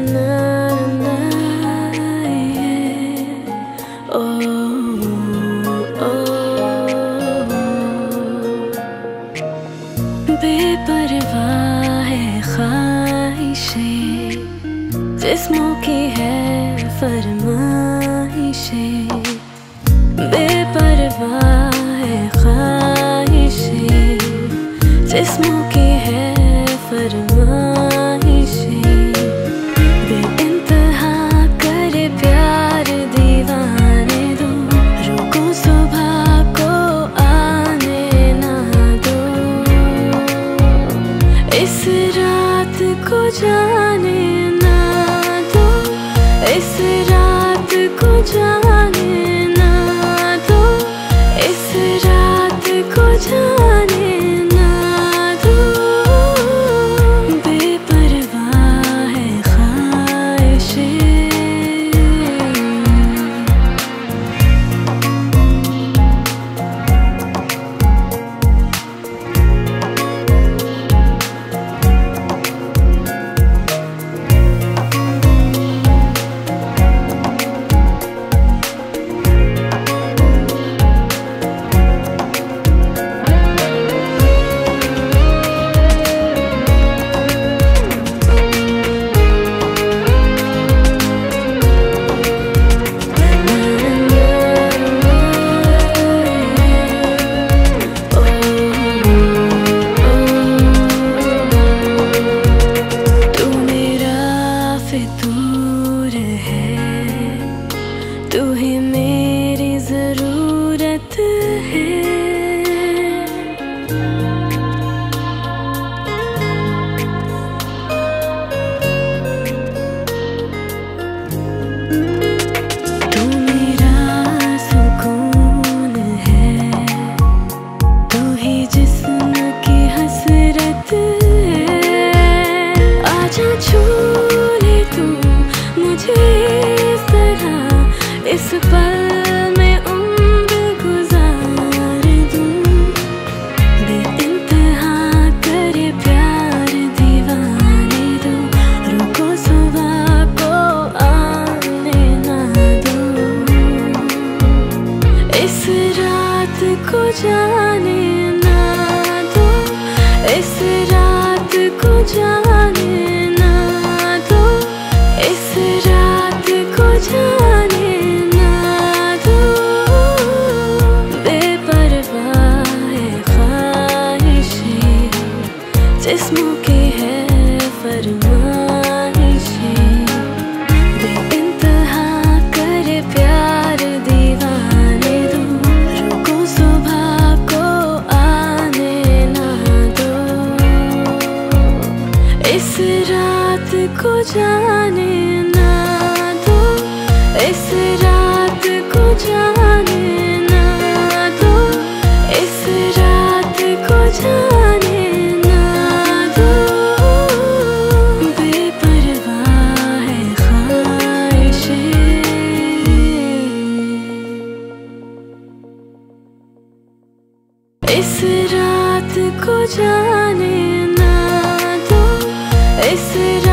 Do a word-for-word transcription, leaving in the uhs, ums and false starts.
बेपरवाह है ख्वाहिशें, जिस्मों की है फरमाइशें। बेपरवाह है ख्वाहिशें, जिस्मों की है फरमाइशें। बेइंतहा करे प्यार दीवाने दो, रुको सुबह को आने ना दो। इस रात को जाने ना दो, इस रात को जाने ना दो, इस रात को जाने ना दो। बेपरवाह है ख्वाहिशें। फितूर है, तू ही मेरी जरूरत है। तू मेरा सुकून है, तू ही जिस्म की हसरत है। आजा छू मुझे इस तरह, इस पल में उम्र गुजार दूं। बेइंतहा करे प्यार दीवाने दो, रुको सुबह को आने ना दो। इस रात को जाने ना दो, इस रात को जाने ना दो, इस रात को जाने ना दो। बेपरवाह है ख्वाहिशें, जिस्मों की है फरमाइशें। बेइंतहा करे प्यार दीवाने दो, रुको सुबह को आने ना दो। इस रात को जाने ना दो, इस रात को जाने ना दो, इस रात को जाने ना दो। बेपरवाह है ख्वाहिशें। इस रात को जाने ना दो, इस